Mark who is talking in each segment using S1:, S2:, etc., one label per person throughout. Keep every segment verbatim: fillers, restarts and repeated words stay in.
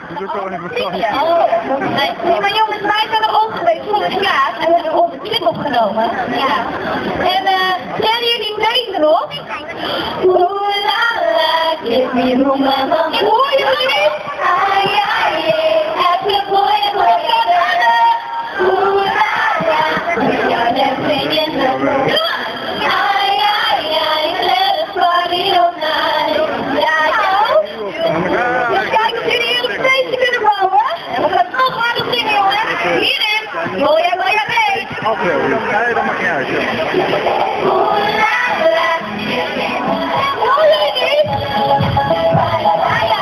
S1: Dus ook wel even van.
S2: Nee, maar jongens, wij zijn er ook geweest voor de kaart en we hebben onze clip opgenomen. Ja. En eh, kennen jullie deze nog? Oeh la la, give me room, mama. Hoor jullie niet? Ai, ai, ai, happy boy, boy, oeh la la, you're dancing in the room. Ai, ai, ai, let us party all night. Ja, joh. Dus kijk of jullie hier een feestje kunnen bouwen. En we gaan nog harder zingen, jongens. Hierin. Wil jij, wil jij mee?
S1: Oké, nee, dat mag niet uit, ja.
S2: Oeh la la. Hoor jullie niet? Baila, baila.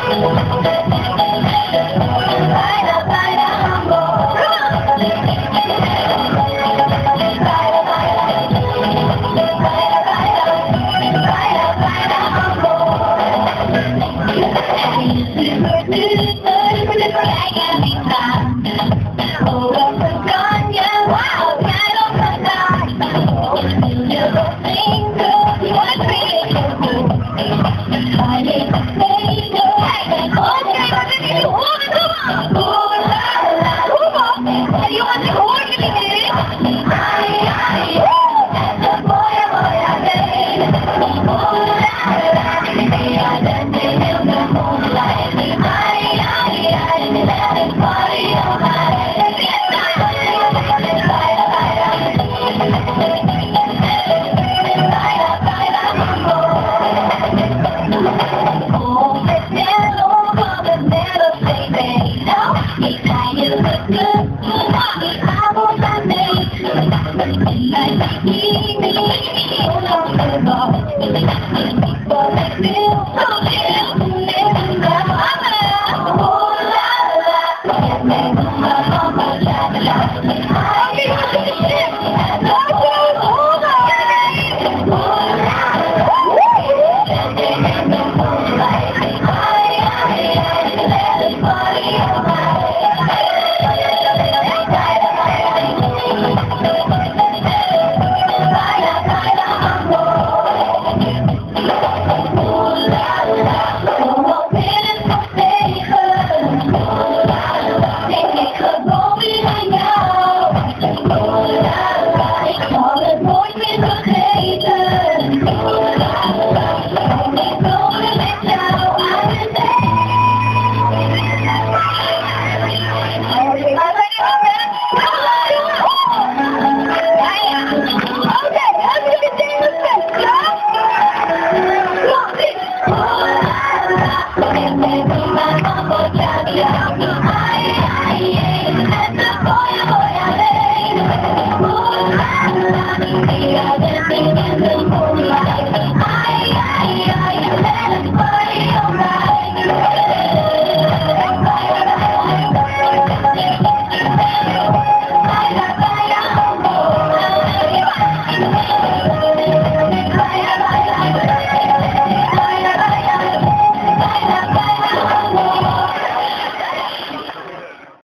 S2: Baila, baila, mambo. Baila, baila. Baila, baila. Baila, baila, mambo. Oh, what's the gun? Yeah, wow, kind of a night. Little thing, girl, you wanna create your mood. I need to say no. Okay, but then you hold it up. Oh, la, la, come on. And you want to hold it again? Aye, aye, and the boy, boy, I say. Oh, la, la, we are dancing in the moonlight. Aye, aye, aye, let us party all night. Oh,